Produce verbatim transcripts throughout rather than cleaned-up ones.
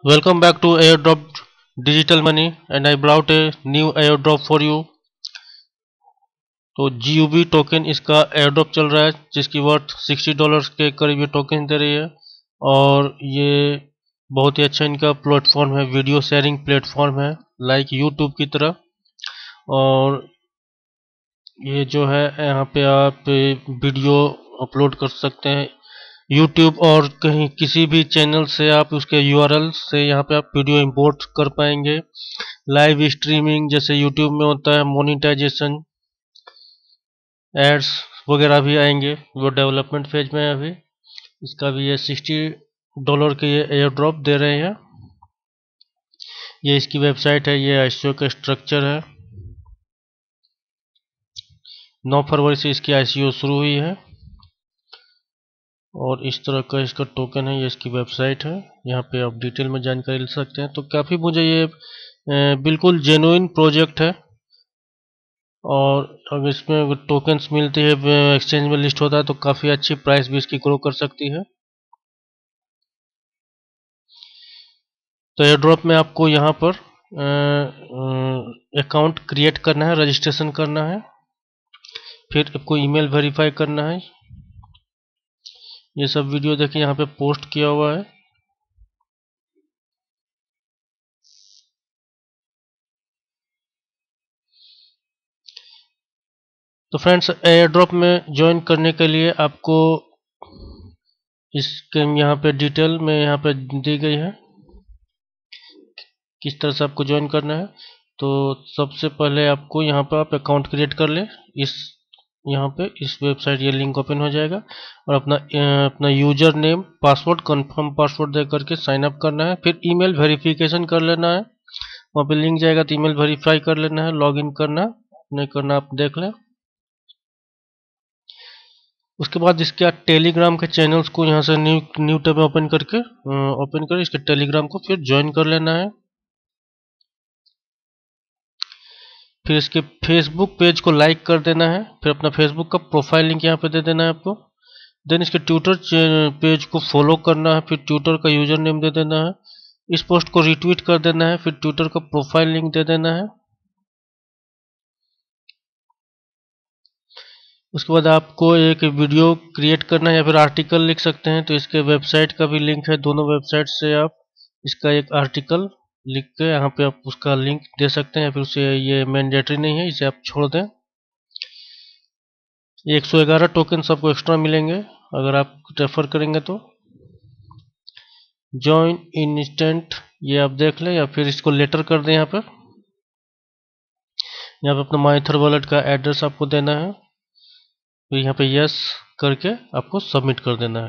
Welcome back to Airdrop Digital Money and I brought a new airdrop for you। तो G U B token इसका airdrop चल रहा है जिसकी worth sixty dollars के करीब ये टोकन दे रही है और ये बहुत ही अच्छा इनका प्लेटफॉर्म है, वीडियो शेयरिंग प्लेटफॉर्म है लाइक यूट्यूब की तरह। और ये जो है यहाँ पे आप वीडियो अपलोड कर सकते हैं यूट्यूब और कहीं किसी भी चैनल से आप उसके यू आर एल से यहाँ पे आप वीडियो इंपोर्ट कर पाएंगे। लाइव स्ट्रीमिंग जैसे यूट्यूब में होता है, मोनिटाइजेशन, एड्स वगैरह भी आएंगे, वो डेवलपमेंट फेज में है अभी। इसका भी ये सिक्सटी डॉलर के ये एयर ड्रॉप दे रहे हैं। ये इसकी वेबसाइट है, ये आई सी ओ का स्ट्रक्चर है। नौ फरवरी से इसकी आई सी ओ शुरू हुई है और इस तरह का इसका टोकन है। ये इसकी वेबसाइट है, यहाँ पे आप डिटेल में जानकारी ले सकते हैं। तो काफ़ी मुझे ये बिल्कुल जेन्युइन प्रोजेक्ट है और अगर इसमें टोकन्स मिलती है, एक्सचेंज में लिस्ट होता है तो काफ़ी अच्छी प्राइस भी इसकी ग्रो कर सकती है। तो एयर ड्रॉप में आपको यहाँ पर अकाउंट क्रिएट करना है, रजिस्ट्रेशन करना है, फिर आपको ईमेल वेरीफाई करना है। ये सब वीडियो देखिए यहाँ पे पोस्ट किया हुआ है। तो फ्रेंड्स, एयर ड्रॉप में ज्वाइन करने के लिए आपको इसके यहाँ पे डिटेल में यहाँ पे दी गई है किस तरह से आपको ज्वाइन करना है। तो सबसे पहले आपको यहाँ पर आप अकाउंट क्रिएट कर ले। इस यहाँ पे इस वेबसाइट ये लिंक ओपन हो जाएगा और अपना अपना user name, password, confirm password दे करके साइन अप करना है। फिर ईमेल वेरिफिकेशन कर लेना है, वहाँ पे लिंक जाएगा तो ईमेल वेरीफाई कर लेना है। लॉगिन करना नहीं करना आप देख लें। उसके बाद इसके टेलीग्राम के चैनल्स को यहाँ से न्यू न्यू टैब में ओपन करके ओपन कर इसके टेलीग्राम को फिर ज्वाइन कर लेना है। फिर इसके फेसबुक पेज को लाइक कर देना है। फिर अपना फेसबुक का प्रोफाइल लिंक यहाँ पे दे देना है आपको। देन इसके ट्विटर पेज को फॉलो करना है, फिर ट्विटर का यूजर नेम दे देना है। इस पोस्ट को रिट्वीट कर देना है, फिर ट्विटर का प्रोफाइल लिंक दे देना है। उसके बाद आपको एक वीडियो क्रिएट करना है या फिर आर्टिकल लिख सकते हैं। तो इसके वेबसाइट का भी लिंक है, दोनों वेबसाइट से आप इसका एक आर्टिकल लिख के यहाँ पे आप उसका लिंक दे सकते हैं या फिर उसे, ये मैंडेटरी नहीं है, इसे आप छोड़ दें। एक सौ ग्यारह टोकन आपको एक्स्ट्रा मिलेंगे अगर आप रेफर करेंगे तो। जॉइन इंस्टेंट ये आप देख लें या फिर इसको लेटर कर दें। यहाँ पे यहाँ पे अपना माइथर वॉलेट का एड्रेस आपको देना है, तो यहाँ पे यस करके आपको सबमिट कर देना है।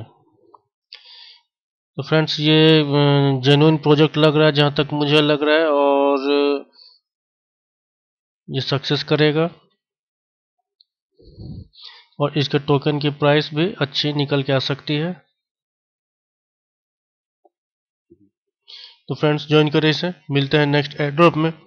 तो फ्रेंड्स, ये जेन्युइन प्रोजेक्ट लग रहा है जहाँ तक मुझे लग रहा है और ये सक्सेस करेगा और इसके टोकन की प्राइस भी अच्छी निकल के आ सकती है। तो फ्रेंड्स, ज्वाइन करें इसे। मिलते हैं नेक्स्ट एयर ड्रॉप में।